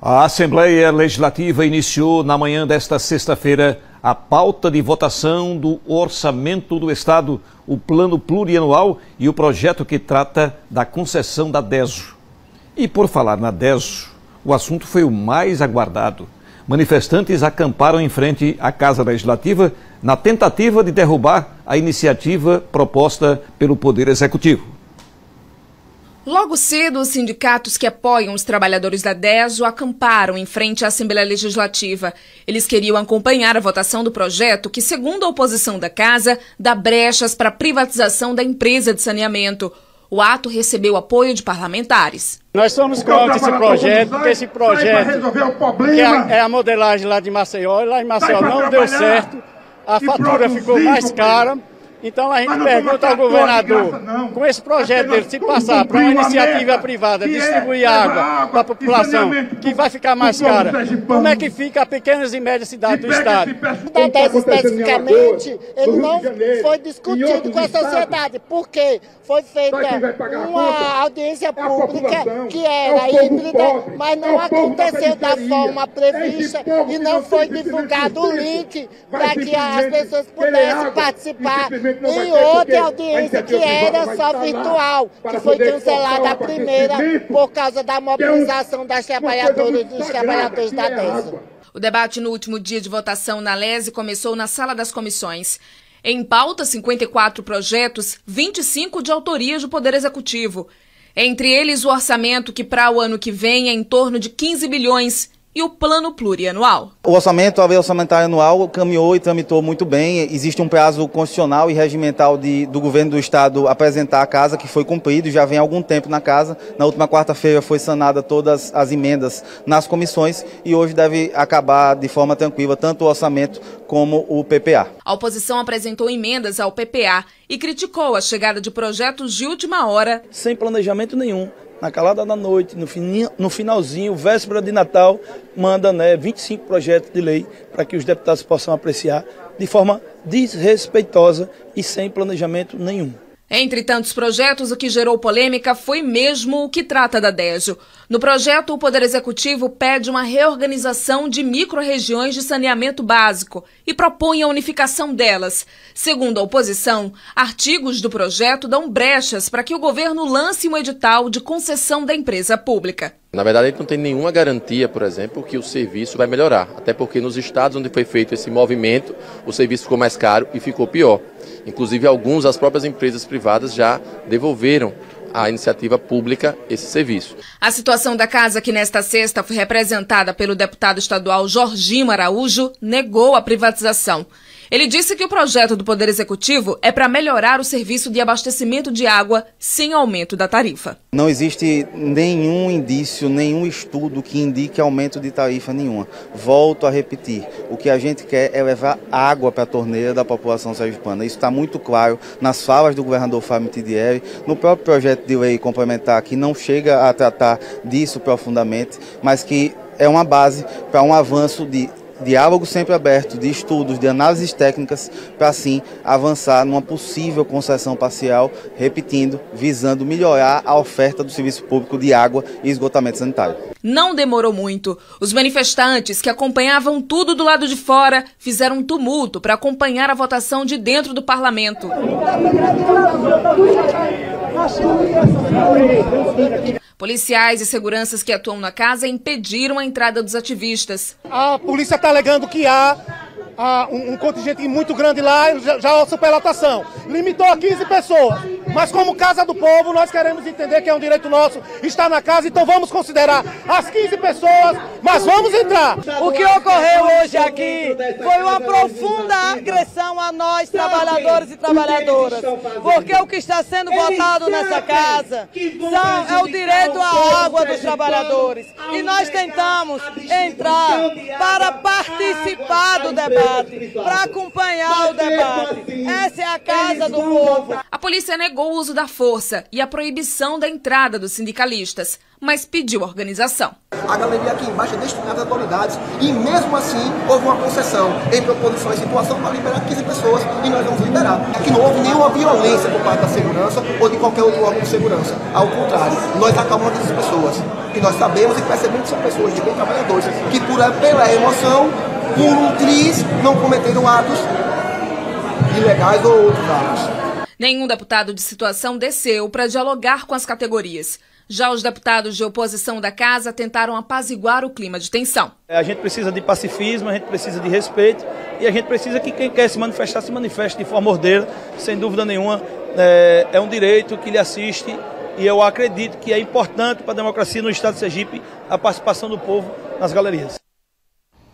A Assembleia Legislativa iniciou na manhã desta sexta-feira a pauta de votação do Orçamento do Estado, o Plano Plurianual e o projeto que trata da concessão da DESO. E por falar na DESO, o assunto foi o mais aguardado. Manifestantes acamparam em frente à Casa Legislativa na tentativa de derrubar a iniciativa proposta pelo Poder Executivo. Logo cedo, os sindicatos que apoiam os trabalhadores da DESO acamparam em frente à Assembleia Legislativa. Eles queriam acompanhar a votação do projeto que, segundo a oposição da Casa, dá brechas para a privatização da empresa de saneamento. O ato recebeu apoio de parlamentares. Nós somos contra esse projeto, porque esse projeto, que é a modelagem lá de Maceió, e lá em Maceió não deu certo, a fatura ficou mais cara. Então a gente pergunta ao governador, com esse projeto dele, se passar para uma iniciativa privada, distribuir água para a população, que vai ficar mais cara, como é que fica a pequenas e médias cidades do estado? Da DESO especificamente, ele não foi discutido com a sociedade, porque foi feita uma audiência pública que era híbrida, mas não aconteceu da forma prevista e não foi divulgado o link para que as pessoas pudessem participar. E outra audiência que era só virtual, que foi cancelada a primeira por causa da mobilização das trabalhadoras e dos trabalhadores da DESO. O debate no último dia de votação na LESE começou na sala das comissões. Em pauta, 54 projetos, 25 de autoria do Poder Executivo. Entre eles, o orçamento, que para o ano que vem é em torno de 15 bilhões, e o Plano Plurianual. O orçamento, a lei orçamentária anual, caminhou e tramitou muito bem. Existe um prazo constitucional e regimental do governo do estado apresentar à casa, que foi cumprido, já vem há algum tempo na casa. Na última quarta-feira foi sanada todas as emendas nas comissões e hoje deve acabar de forma tranquila tanto o orçamento como o PPA. A oposição apresentou emendas ao PPA e criticou a chegada de projetos de última hora. Sem planejamento nenhum. Na calada da noite, no finalzinho, véspera de Natal, manda 25 projetos de lei para que os deputados possam apreciar de forma desrespeitosa e sem planejamento nenhum. Entre tantos projetos, o que gerou polêmica foi mesmo o que trata da DESO. No projeto, o Poder Executivo pede uma reorganização de micro-regiões de saneamento básico e propõe a unificação delas. Segundo a oposição, artigos do projeto dão brechas para que o governo lance um edital de concessão da empresa pública. Na verdade, a gente não tem nenhuma garantia, por exemplo, que o serviço vai melhorar. Até porque nos estados onde foi feito esse movimento, o serviço ficou mais caro e ficou pior. Inclusive, as próprias empresas privadas já devolveram à iniciativa pública esse serviço. A situação da casa, que nesta sexta foi representada pelo deputado estadual Jorginho Araújo, negou a privatização. Ele disse que o projeto do Poder Executivo é para melhorar o serviço de abastecimento de água sem aumento da tarifa. Não existe nenhum indício, nenhum estudo que indique aumento de tarifa nenhuma. Volto a repetir, o que a gente quer é levar água para a torneira da população sergipana. Isso está muito claro nas falas do governador Fábio Tidieri, no próprio projeto de lei complementar, que não chega a tratar disso profundamente, mas que é uma base para um avanço de diálogo sempre aberto, de estudos, de análises técnicas, para assim avançar numa possível concessão parcial, repetindo, visando melhorar a oferta do serviço público de água e esgotamento sanitário. Não demorou muito. Os manifestantes, que acompanhavam tudo do lado de fora, fizeram um tumulto para acompanhar a votação de dentro do parlamento. Policiais e seguranças que atuam na casa impediram a entrada dos ativistas. A polícia está alegando que há um contingente muito grande lá, já há superlotação. Limitou a 15 pessoas. Mas como Casa do Povo, nós queremos entender que é um direito nosso estar na casa, então vamos considerar as 15 pessoas, mas vamos entrar. O que ocorreu hoje aqui foi uma profunda agressão a nós, trabalhadores e trabalhadoras, porque o que está sendo votado nessa casa é o direito à água dos trabalhadores. E nós tentamos entrar para participar do debate, para acompanhar o debate. Essa é a Casa do Povo. polícia negou o uso da força e a proibição da entrada dos sindicalistas, mas pediu organização. A galeria aqui embaixo é destinada às autoridades e mesmo assim houve uma concessão em proposição e situação para liberar 15 pessoas e nós vamos liberar. Aqui não houve nenhuma violência por parte da segurança ou de qualquer outro órgão de segurança. Ao contrário, nós acalmamos essas pessoas. E nós sabemos e percebemos que são pessoas de bem trabalhadores que pela emoção, por um triz, não cometeram atos ilegais ou outros atos. Nenhum deputado de situação desceu para dialogar com as categorias. Já os deputados de oposição da casa tentaram apaziguar o clima de tensão. A gente precisa de pacifismo, a gente precisa de respeito e a gente precisa que quem quer se manifestar, se manifeste de forma ordeira, sem dúvida nenhuma. É um direito que lhe assiste e eu acredito que é importante para a democracia no estado de Sergipe a participação do povo nas galerias.